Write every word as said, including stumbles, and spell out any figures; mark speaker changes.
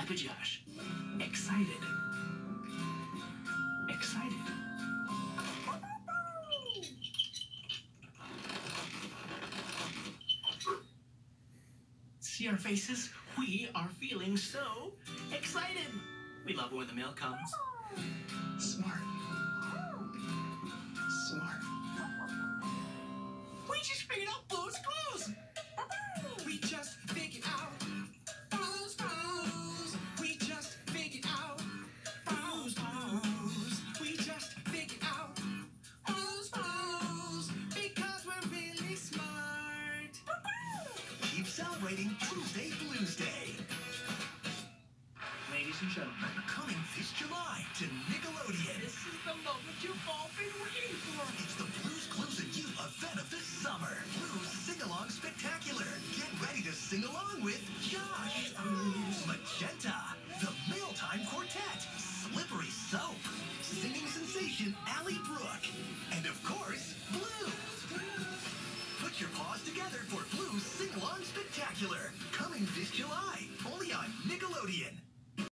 Speaker 1: Good Josh. Excited. Excited. See our faces? We are feeling so excited. We love it when the mail comes. Smart. Smart. We just figured out Blue's Clues. We just figured out Blue's Clues. We just figured out Blue's Clues. We just figured out Blue's Clues because we're really smart.
Speaker 2: Keep celebrating Tuesday Blues Day.
Speaker 1: Ladies and gentlemen,
Speaker 2: Coming this July to Nickelodeon.
Speaker 1: this is the moment you've all been waiting for.
Speaker 2: It's the Blues Clues and You event of the summer. Blues Sing-Along Spectacular. Get ready to sing along with Josh, Magenta, the Mealtime Quartet, Slippery Soap, singing sensation Allie Brooke, and of course, Blue. Put your paws together for Blues Sing-Along Spectacular. Coming this July, only on Nickelodeon.